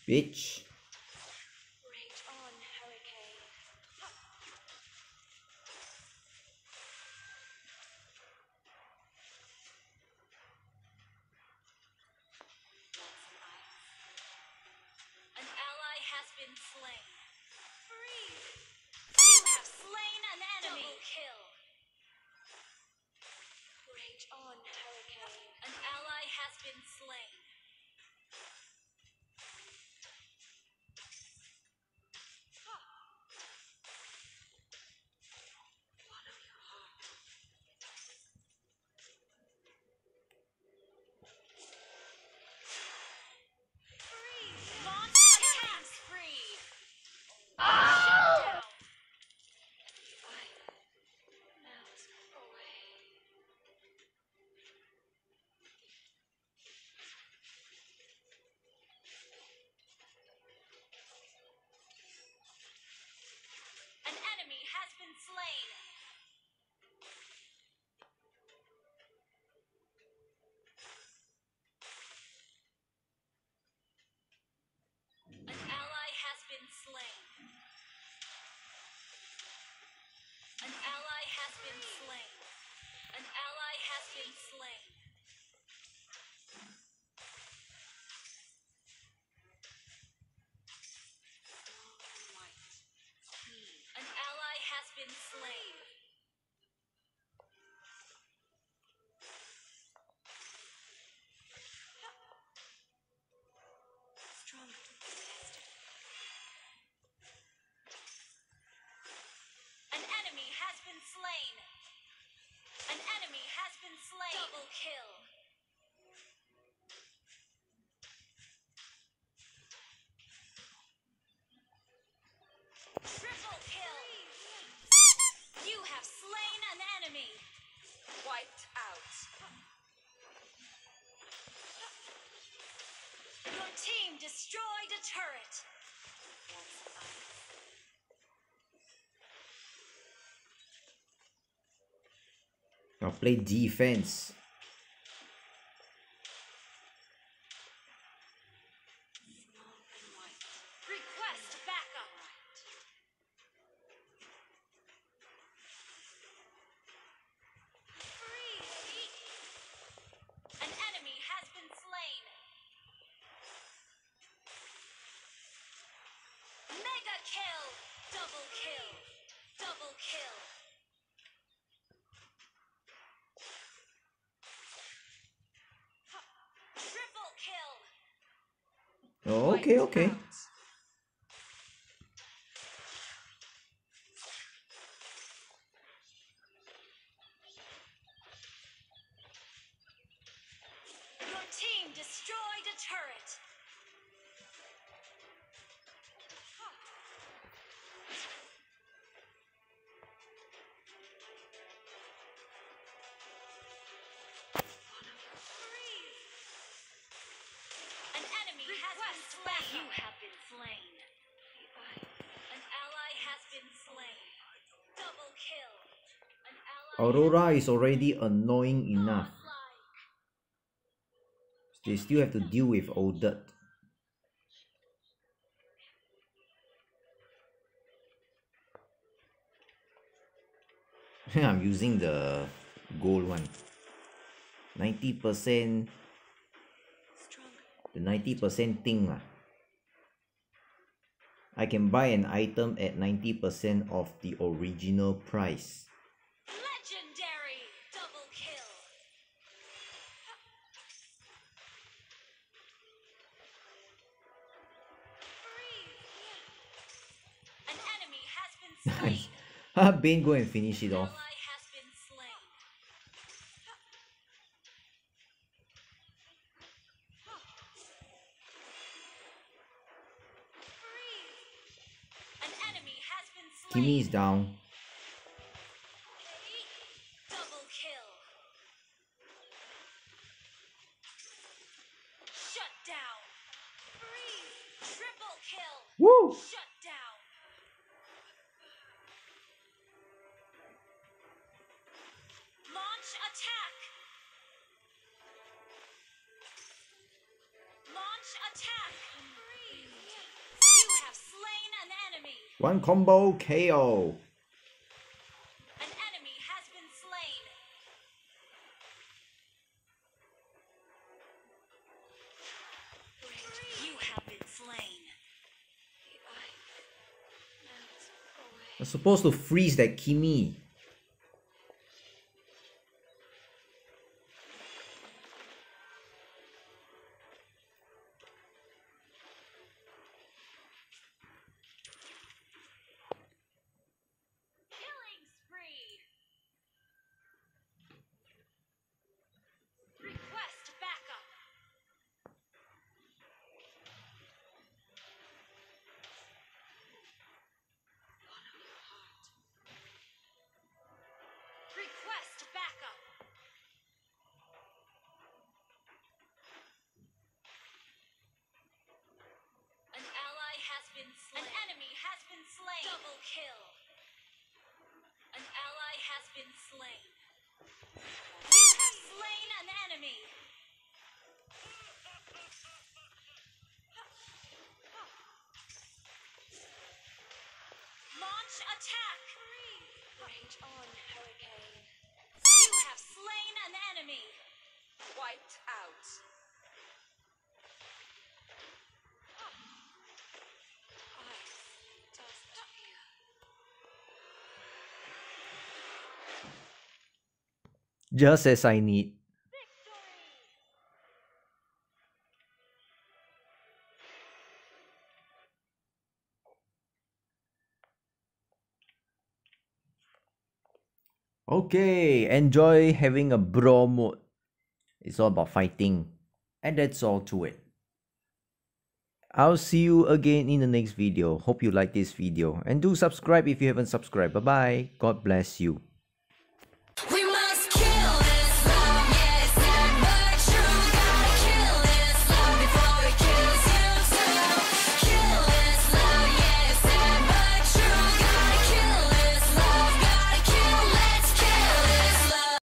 Bitch. Rage on, hurricane. An ally has been slain. Freeze! You have slain an enemy. Double kill. Rage on, hurricane. An ally has been slain. An enemy has been slain. An ally has been slain. An ally has been slain. An ally has been slain. An ally has been slain. Strong tested. An enemy has been slain. An enemy has been slain. Double kill. Triple kill. You have slain an enemy. Wiped out. Your team destroyed a turret. I'll play defense. Request backup. Freeze. An enemy has been slain. Mega kill. Double kill. Double kill. Triple kill. Oh, okay, okay. Your team destroyed a turret. An enemy has been slain. You have been slain. An ally has been slain. Double kill. An ally Aurora is already annoying enough. They still have to deal with Odette. I'm using the gold one. 90%. The 90% thing lah. I can buy an item at 90% of the original price. legendary double kill. An enemy has been slain. Bane, go and finish it off. Ally has been slain. An enemy has been slain. Kimmy is down. Double kill. Shut down. Triple kill. Woo! Shut down. Launch attack. Launch attack. One combo KO. An enemy has been slain. You have been slain. The ice melts away. I'm supposed to freeze that Kimi. Killing spree. Request backup. Follow your heart. Request backup. An ally has been slain. An enemy has been slain. Double kill. An ally has been slain. You have slain an enemy. Launch attack. Rage on, Hurricane. You have slain an enemy. Wiped out. Ice doesn't fear. Just as I need. Okay, enjoy having a brawl mode. It's all about fighting. And that's all to it. I'll see you again in the next video. Hope you like this video. And do subscribe if you haven't subscribed. Bye bye. God bless you.